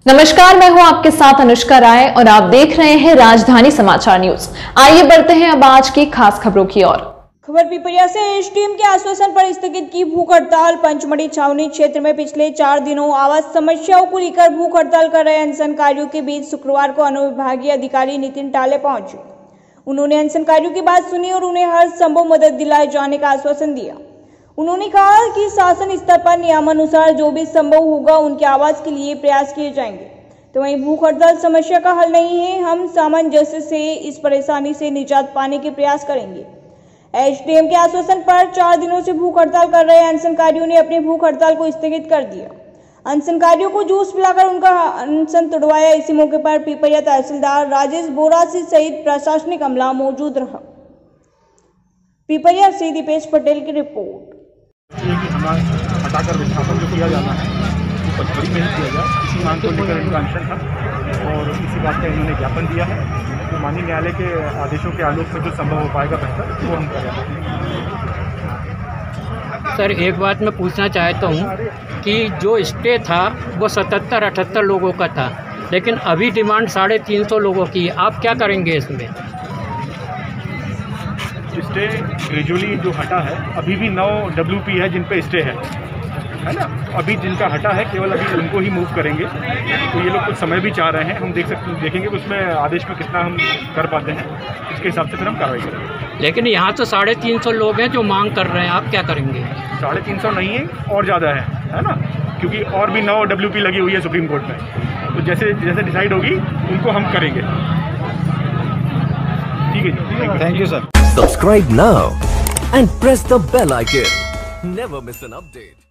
नमस्कार, मैं हूं आपके साथ अनुष्का राय और आप देख रहे हैं राजधानी समाचार न्यूज। आइए बढ़ते हैं अब आज की खास खबरों की ओर। खबर पिपरिया से एसडीएम के आश्वासन पर स्थगित की भूख हड़ताल। पंचमढ़ी छावनी क्षेत्र में पिछले 4 दिनों आवास समस्याओं को लेकर भूख हड़ताल कर रहे अनशनकारियों के बीच शुक्रवार को अनुविभागीय अधिकारी नितिन टाले पहुंचे। उन्होंने अनशनकारियों की बात सुनी और उन्हें हर संभव मदद दिलाए जाने का आश्वासन दिया। उन्होंने कहा कि शासन स्तर पर नियमानुसार जो भी संभव होगा उनके आवास के लिए प्रयास किए जाएंगे। तो वहीं भूख हड़ताल समस्या का हल नहीं है, हम सामंजस्य से इस परेशानी से निजात पाने के प्रयास करेंगे। एसडीएम के आश्वासन पर 4 दिनों से भूख हड़ताल कर रहे अनशनकारियों ने अपनी भूख हड़ताल को स्थगित कर दिया। अनशनकारियों को जूस पिलाकर उनका अनशन तोड़वाया। इसी मौके पर पिपरिया तहसीलदार राजेश बोरासी सहित प्रशासनिक अमला मौजूद रहा। पिपरिया से दीपेश पटेल की रिपोर्ट। हटाकर विस्थापन जो किया जाना है वो पंचमढ़ी में ही किया जाए, इसी मांग को लेकर इनका अनशन था और इसी बात का इन्होंने ज्ञापन दिया है। तो माननीय न्यायालय के आदेशों के आलोक में जो संभव हो पाएगा बेहतर वो हम करेंगे। सर, एक बात मैं पूछना चाहता हूँ कि जो स्टे था वो 77-78 लोगों का था, लेकिन अभी डिमांड 350 लोगों की। आप क्या करेंगे इसमें? स्टे ग्रेजुअली जो हटा है, अभी भी 9 WP है जिन पे स्टे है ना। अभी जिनका हटा है केवल अभी उनको ही मूव करेंगे। तो ये लोग कुछ समय भी चाह रहे हैं, हम देखेंगे उसमें आदेश में कितना हम कर पाते हैं, उसके हिसाब से फिर हम कार्रवाई करेंगे। लेकिन यहाँ तो 350 लोग हैं जो मांग कर रहे हैं, आप क्या करेंगे? 350 नहीं है, और ज़्यादा है ना, क्योंकि और भी 9 WP लगी हुई है सुप्रीम कोर्ट में। तो जैसे जैसे डिसाइड होगी उनको हम करेंगे। ठीक है जी, thank you sir. Subscribe now and press the bell icon. Never miss an update.